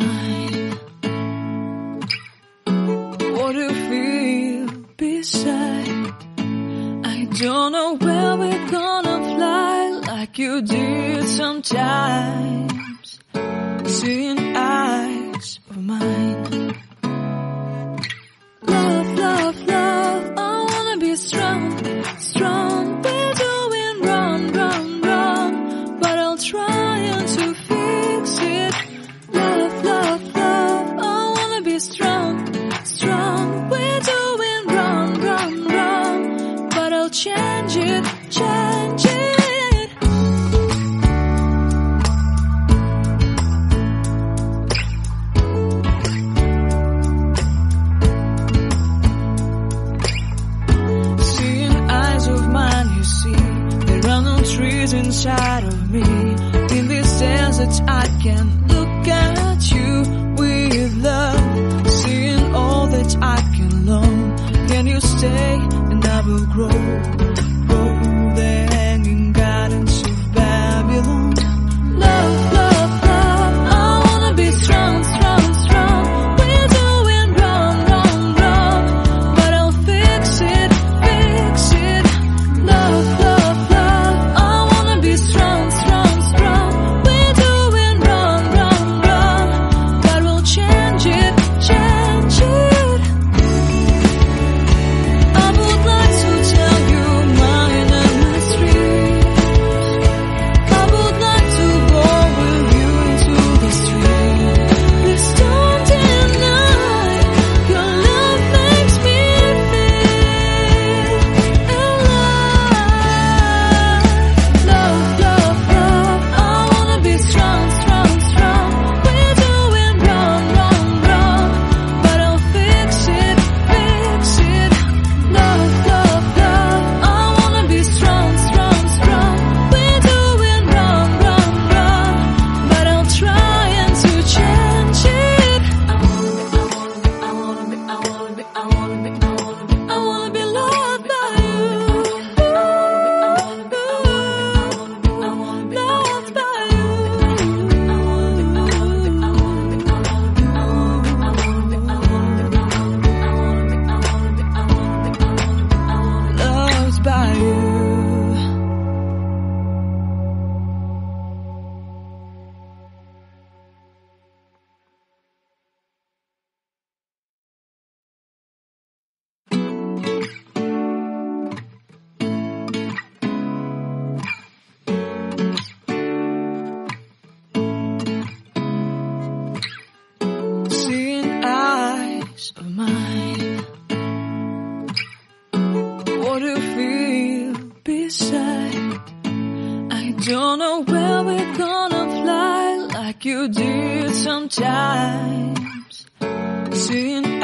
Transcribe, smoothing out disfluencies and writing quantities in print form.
mine. What do you feel beside? I don't know where we're gonna fly like you did sometimes. Seeing eyes of mine. Love, love, love, I wanna be strong, strong. We're doing wrong, wrong, wrong, but I'll try to fix it. Love, love, love, I wanna be strong, strong. We're doing wrong, wrong, wrong, but I'll change it, change it. Trees inside of me. In this desert I can look at you with love. Seeing all that I can learn. Can you stay and I will grow? Grow the hanging gardens of Babylon. Love, love, love, I wanna be strong, strong, strong. We're doing wrong, wrong, wrong, but I'll fix it, fix it. Love, love, strong, strong, strong. We're doing wrong, wrong, wrong, but we'll change it, change it. I would like to tell you my mysteries. I would like to go with you to the street. Please don't deny your love makes me feel alive. Love, love, love, I wanna be strong, strong, strong. We're doing wrong, wrong, wrong, but I'll fix it, fix it. Love, love, love, I wanna be strong, strong, strong. We're doing wrong, wrong, wrong, but I'll try to change it. I wanna be loved by you. Loved by you. Loved by you. Seeing eyes of mine. What do you feel beside? I don't know where we're gonna fly like you did sometimes. Seeing